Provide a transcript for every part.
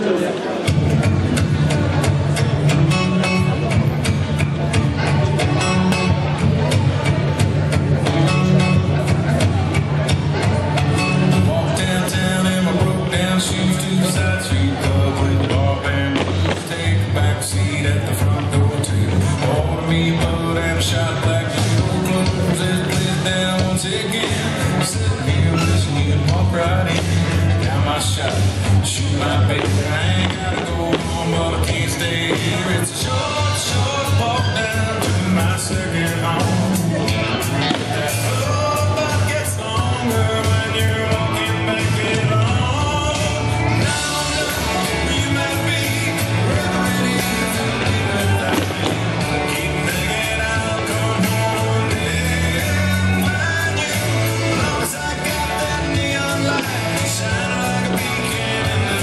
Shoot my baby, I ain't gotta go home, but I can't stay here. It's a short, short walk down to my second home. That love gets longer when you're walking back alone. Now you might be wherever it is and be without me. Keep thinking I'll come home one day and find you. As long as I got that neon light shining like a beacon.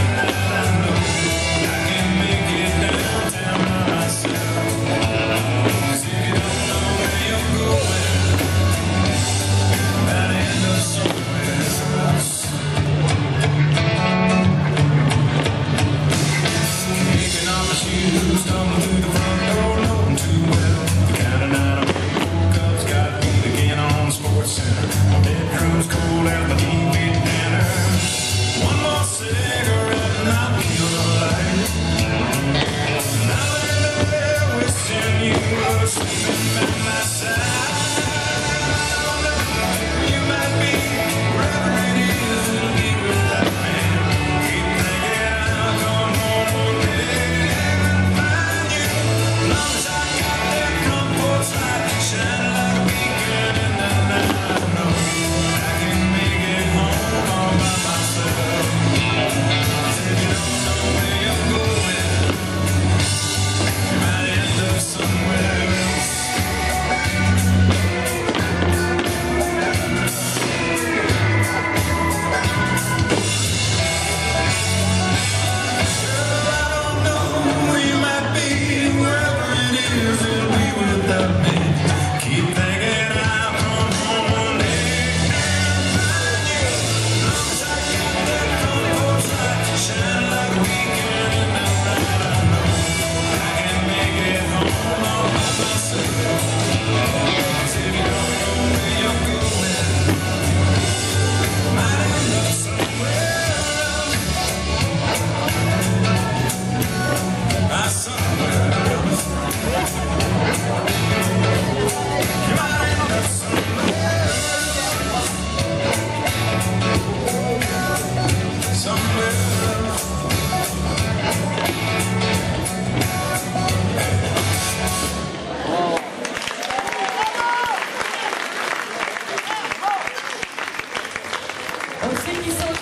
On sait qu'ils sont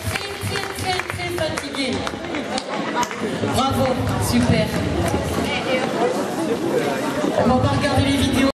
très fatigués. Bravo, super. On va pas regarder les vidéos.